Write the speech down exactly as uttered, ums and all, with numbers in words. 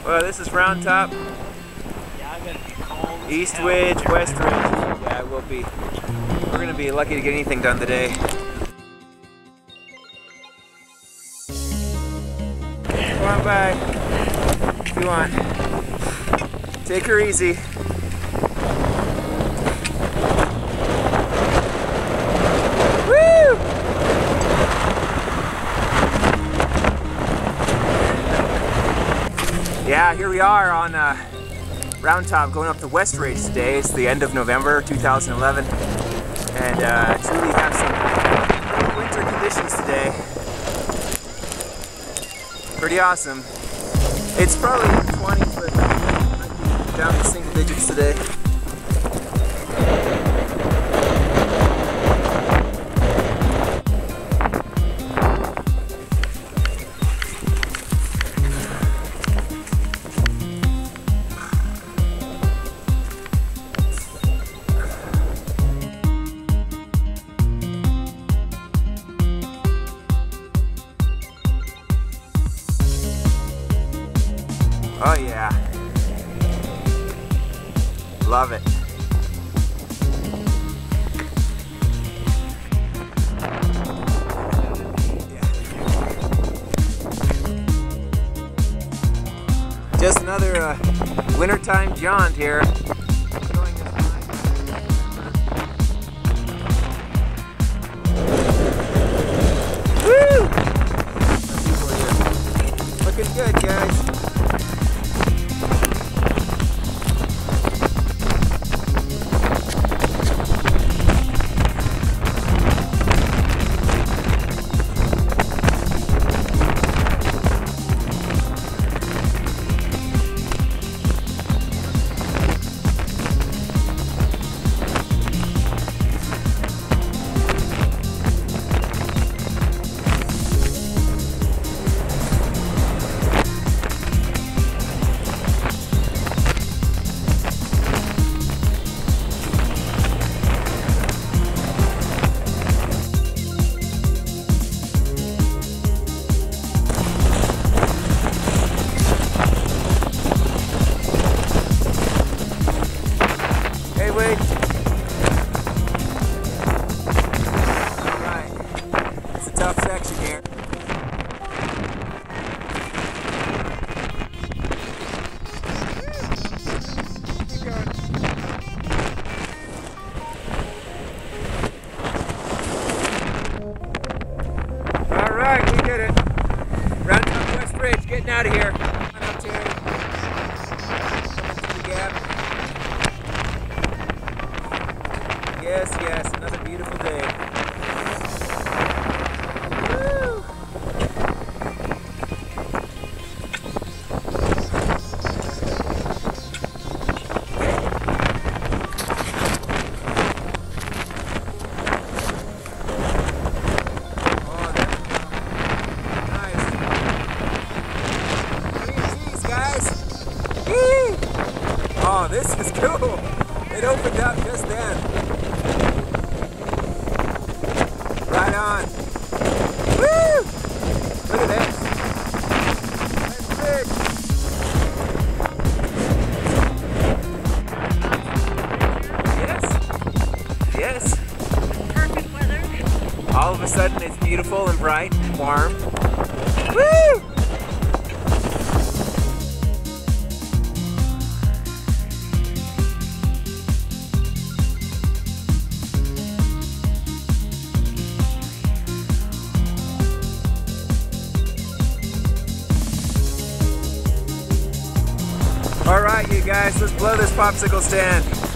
Well, this is Round Top. Yeah, I'm gonna be cold. East Ridge, West Ridge. Yeah, we'll be. We're gonna be lucky to get anything done today. Come on by if you want. Take her easy. Woo! Yeah, here we are on uh, Round Top going up to West Ridge today. It's the end of November two thousand eleven, and uh, truly have some winter conditions today. Pretty awesome. It's probably in the twenties, but might be down to single digits today. Oh yeah, love it. Yeah. Just another uh, wintertime jaunt here. Woo! Looking good, guys. Alright, it's a tough section here. Keep going. Alright, we did it. Round Top West Ridge, getting out of here. Come on up, Terry. Coming through the gap. Yes, yes, another beautiful day. Woo! Oh, that's nice. Look at these guys. Whee! Oh, this is cool. It opened up just then. Right on. Woo! Look at this. That's big. Yes. Yes. Perfect weather. All of a sudden it's beautiful and bright and warm. Woo! All right, you guys, let's blow this popsicle stand.